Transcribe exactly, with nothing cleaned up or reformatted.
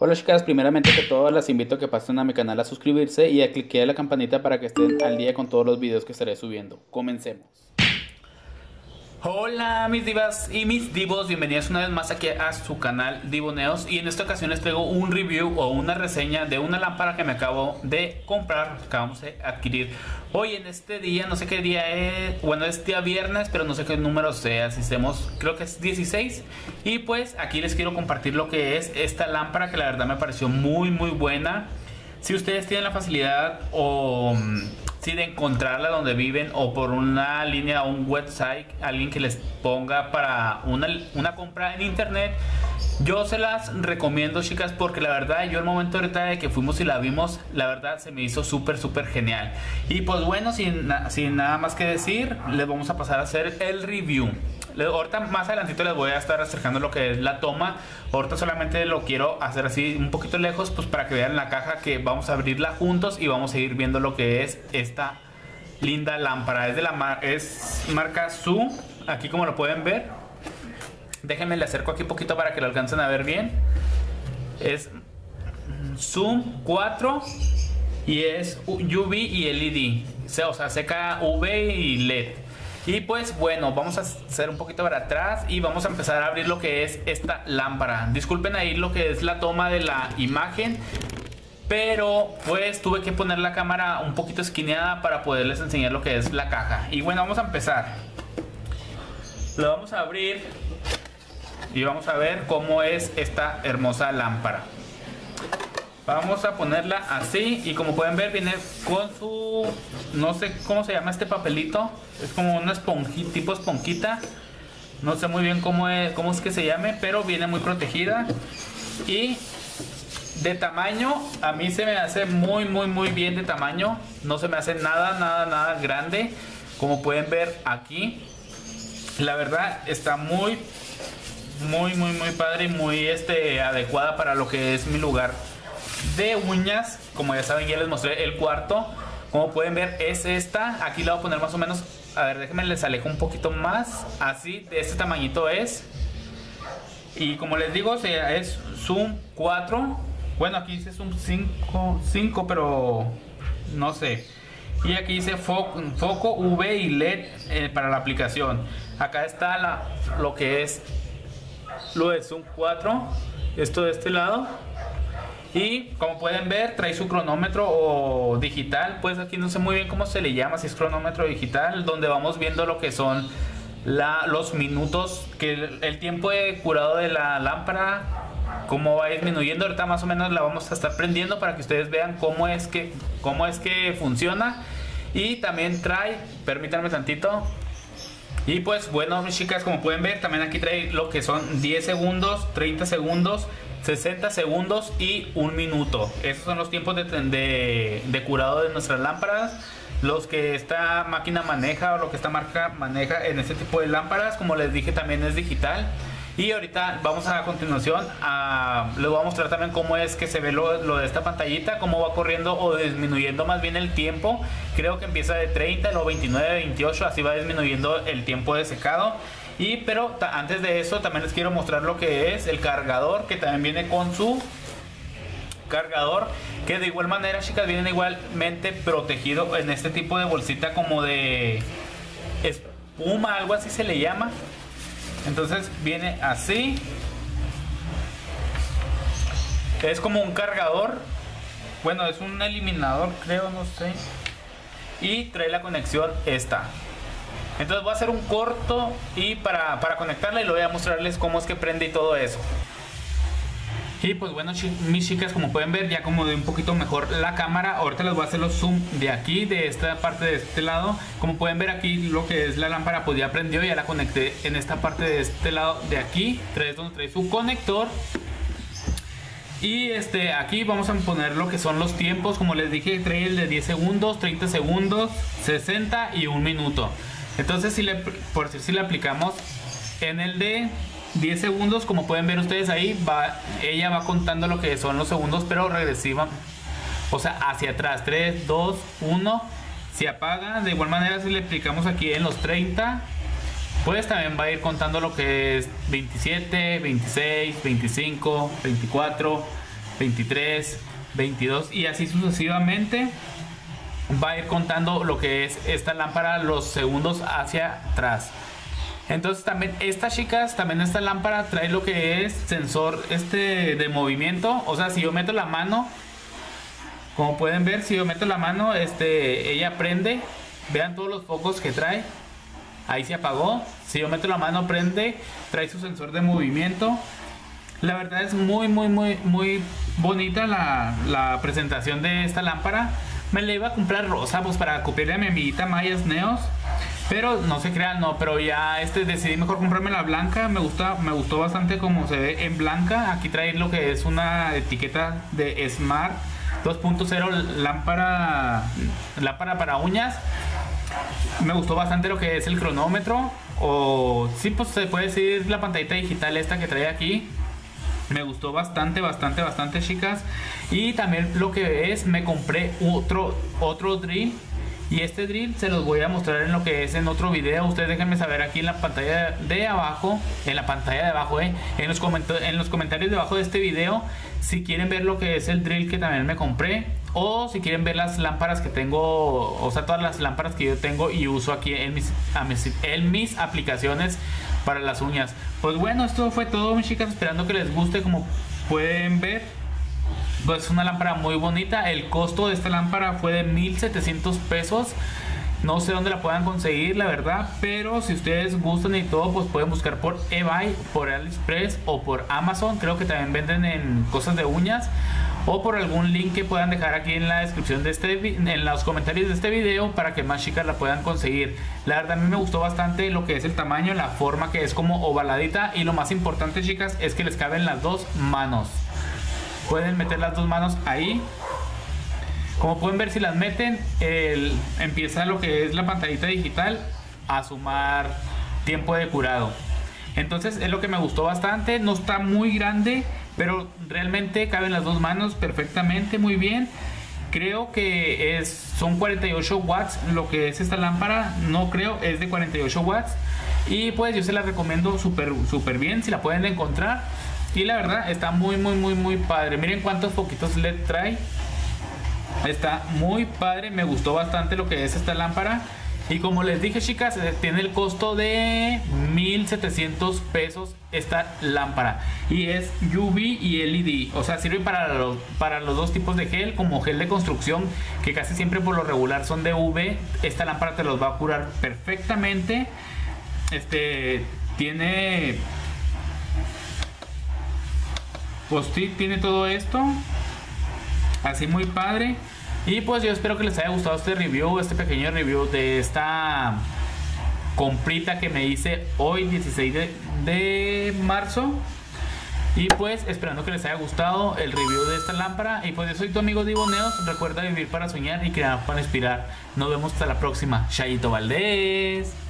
Hola chicas, primeramente que todo las invito a que pasen a mi canal a suscribirse y a cliquear la campanita para que estén al día con todos los videos que estaré subiendo. Comencemos. Hola mis divas y mis divos, bienvenidos una vez más aquí a su canal Divoneos. Y en esta ocasión les traigo un review o una reseña de una lámpara que me acabo de comprar, que acabamos de adquirir hoy en este día. No sé qué día es, bueno, es día viernes, pero no sé qué número sea, si estemos, creo que es dieciséis. Y pues aquí les quiero compartir lo que es esta lámpara, que la verdad me pareció muy muy buena. Si ustedes tienen la facilidad o si sí, de encontrarla donde viven, o por una línea o un website, alguien que les ponga para una, una compra en internet, yo se las recomiendo, chicas, porque la verdad yo el momento ahorita de que fuimos y la vimos, la verdad se me hizo súper súper genial. Y pues bueno, sin, sin nada más que decir, les vamos a pasar a hacer el review. Ahorita más adelantito les voy a estar acercando lo que es la toma. Ahorita solamente lo quiero hacer así un poquito lejos, pues para que vean la caja, que vamos a abrirla juntos y vamos a ir viendo lo que es esta linda lámpara. Es de la mar es marca Zoom, aquí como lo pueden ver. Déjenme le acerco aquí un poquito para que lo alcancen a ver bien. Es Zoom cuatro y es U V y L E D, o sea, seca U V y L E D. Y pues bueno, vamos a hacer un poquito para atrás y vamos a empezar a abrir lo que es esta lámpara. Disculpen ahí lo que es la toma de la imagen, pero pues tuve que poner la cámara un poquito esquineada para poderles enseñar lo que es la caja. Y bueno, vamos a empezar. Lo vamos a abrir y vamos a ver cómo es esta hermosa lámpara. Vamos a ponerla así y como pueden ver viene con su, no sé cómo se llama este papelito, es como una esponjita, tipo esponjita, no sé muy bien cómo es, cómo es que se llame, pero viene muy protegida. Y de tamaño, a mí se me hace muy muy muy bien de tamaño, no se me hace nada nada nada grande, como pueden ver aquí. La verdad está muy muy muy muy padre y muy este adecuada para lo que es mi lugar de uñas. Como ya saben, ya les mostré el cuarto. Como pueden ver es esta. Aquí la voy a poner más o menos, a ver, déjenme les alejo un poquito más. Así, de este tamañito es. Y como les digo, o sea, es Zoom cuatro. Bueno, aquí dice Zoom cinco, pero no sé. Y aquí dice foco, foco U V y L E D eh, para la aplicación. Acá está la, lo que es lo de Zoom cuatro. Esto de este lado. Y como pueden ver, trae su cronómetro o digital, pues aquí no sé muy bien cómo se le llama, si es cronómetro digital, donde vamos viendo lo que son la, los minutos, que el, el tiempo de curado de la lámpara, cómo va disminuyendo. Ahorita más o menos la vamos a estar prendiendo para que ustedes vean cómo es que, cómo es que funciona. Y también trae, permítanme tantito. Y pues bueno, mis chicas, como pueden ver, también aquí trae lo que son diez segundos, treinta segundos, sesenta segundos y un minuto. Esos son los tiempos de, de, de curado de nuestras lámparas, los que esta máquina maneja o lo que esta marca maneja en este tipo de lámparas. Como les dije, también es digital. Y ahorita vamos a, a continuación a, les voy a mostrar también cómo es que se ve lo, lo de esta pantallita, cómo va corriendo o disminuyendo más bien el tiempo. Creo que empieza de treinta, luego veintinueve, veintiocho, así va disminuyendo el tiempo de secado. Y pero antes de eso también les quiero mostrar lo que es el cargador, que también viene con su cargador, que de igual manera, chicas, viene igualmente protegido en este tipo de bolsita como de espuma, algo así se le llama. Entonces viene así, es como un cargador, bueno, es un eliminador, creo, no sé, y trae la conexión esta. Entonces voy a hacer un corto y para, para conectarla, y lo voy a mostrarles cómo es que prende y todo eso. Y pues bueno, mis chicas, como pueden ver, ya acomodé un poquito mejor la cámara. Ahorita les voy a hacer los zoom de aquí, de esta parte de este lado. Como pueden ver aquí, lo que es la lámpara pues ya prendió, ya la conecté en esta parte de este lado de aquí. Trae donde trae su conector. Y este, aquí vamos a poner lo que son los tiempos. Como les dije, trae el de diez segundos, treinta segundos, sesenta y un minuto. Entonces, si le, por decir, si le aplicamos en el de diez segundos, como pueden ver ustedes ahí, va, ella va contando lo que son los segundos, pero regresiva, o sea, hacia atrás. Tres, dos, uno, se apaga. De igual manera, si le aplicamos aquí en los treinta, pues también va a ir contando lo que es veintisiete, veintiséis, veinticinco, veinticuatro, veintitrés, veintidós y así sucesivamente. Va a ir contando lo que es esta lámpara los segundos hacia atrás. Entonces también estas chicas, también esta lámpara trae lo que es sensor este de movimiento. O sea, si yo meto la mano, como pueden ver, si yo meto la mano, este, ella prende. Vean todos los focos que trae. Ahí se apagó. Si yo meto la mano, prende. Trae su sensor de movimiento. La verdad es muy, muy, muy, muy bonita la, la presentación de esta lámpara. Me la iba a comprar rosa, pues para copiarle a mi amiguita Mayas Neos. Pero no se crean, no, pero ya este decidí mejor comprarme la blanca. Me gusta, me gustó bastante como se ve en blanca. Aquí trae lo que es una etiqueta de Smart dos punto cero lámpara, lámpara para uñas. Me gustó bastante lo que es el cronómetro. O sí, pues se puede decir la pantallita digital esta que trae aquí. Me gustó bastante, bastante, bastante, chicas. Y también lo que es, me compré otro, otro drill. Y este drill se los voy a mostrar en lo que es en otro video. Ustedes déjenme saber aquí en la pantalla de abajo. En la pantalla de abajo, eh, en, los en los comentarios de abajo de este video, si quieren ver lo que es el drill que también me compré. O si quieren ver las lámparas que tengo. O sea, todas las lámparas que yo tengo y uso aquí en mis, en mis aplicaciones para las uñas. Pues bueno, esto fue todo, mis chicas. Esperando que les guste. Como pueden ver, pues es una lámpara muy bonita. El costo de esta lámpara fue de mil setecientos pesos. No sé dónde la puedan conseguir, la verdad. Pero si ustedes gustan y todo, pues pueden buscar por eBay, por AliExpress o por Amazon. Creo que también venden en cosas de uñas. O por algún link que puedan dejar aquí en la descripción de este, en los comentarios de este video, para que más chicas la puedan conseguir. La verdad a mí me gustó bastante lo que es el tamaño, la forma que es como ovaladita. Y lo más importante, chicas, es que les caben las dos manos. Pueden meter las dos manos ahí. Como pueden ver, si las meten, el, empieza lo que es la pantallita digital a sumar tiempo de curado. Entonces es lo que me gustó bastante. No está muy grande, pero realmente caben las dos manos perfectamente, muy bien. Creo que es, son cuarenta y ocho watts lo que es esta lámpara. No creo, es de cuarenta y ocho watts. Y pues yo se la recomiendo súper súper bien si la pueden encontrar. Y la verdad está muy muy muy muy padre. Miren cuántos foquitos L E D trae. Está muy padre, me gustó bastante lo que es esta lámpara. Y como les dije, chicas, tiene el costo de mil setecientos pesos esta lámpara. Y es U V y L E D. O sea, sirve para los, para los dos tipos de gel. Como gel de construcción, que casi siempre por lo regular son de U V. Esta lámpara te los va a curar perfectamente. Este tiene... Pues sí, tiene todo esto. Así muy padre. Y pues yo espero que les haya gustado este review, este pequeño review de esta comprita que me hice hoy dieciséis de marzo. Y pues esperando que les haya gustado el review de esta lámpara. Y pues yo soy tu amigo Divo Neos. Recuerda vivir para soñar y crear para inspirar. Nos vemos hasta la próxima. Chayito Valdés.